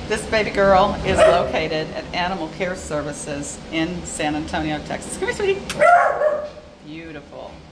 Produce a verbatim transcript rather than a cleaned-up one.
This baby girl is located at Animal Care Services in San Antonio, Texas. Come here, sweetie. Beautiful.